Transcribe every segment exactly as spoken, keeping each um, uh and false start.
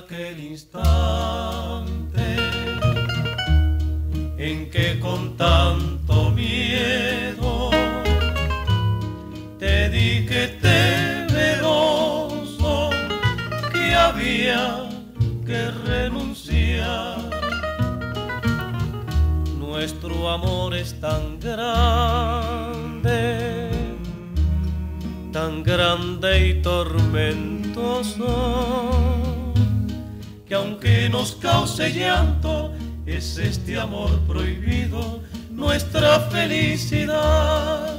aquel instante en que con tanto miedo te dije temeroso que había que renunciar. Nuestro amor es tan grande, tan grande y tormentoso, que aunque nos cause llanto, es este amor prohibido nuestra felicidad.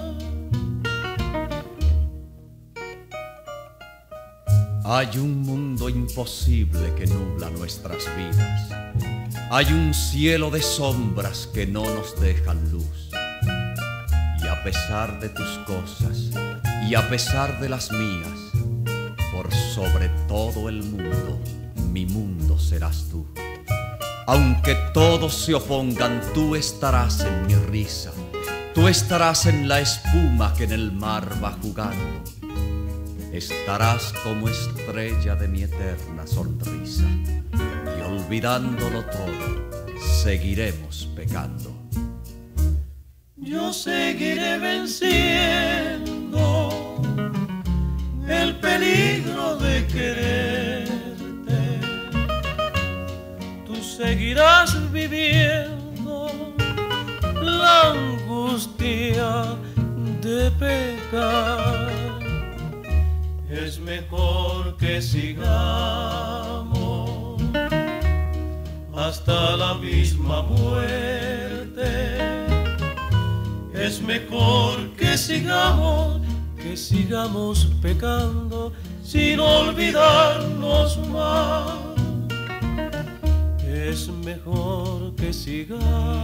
Hay un mundo imposible que nubla nuestras vidas. Hay un cielo de sombras que no nos dejan luz. Y a pesar de tus cosas y a pesar de las mías, por sobre todo el mundo, mi mundo serás tú. Aunque todos se opongan, tú estarás en mi risa, tú estarás en la espuma que en el mar va jugando. Estarás como estrella de mi eterna sonrisa, y olvidándolo todo, seguiremos pecando. Yo seguiré venciendo el peligro de quererte. Tú seguirás viviendo la angustia de pecar. Es mejor que sigamos hasta la misma muerte. Es mejor que sigamos, que sigamos pecando sin olvidarnos más. Es mejor que sigamos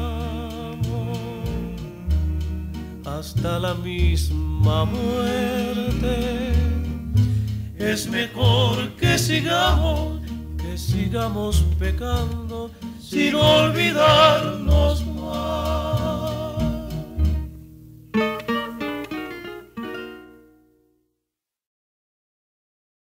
hasta la misma muerte. Es mejor que sigamos, que sigamos pecando sin olvidarnos más.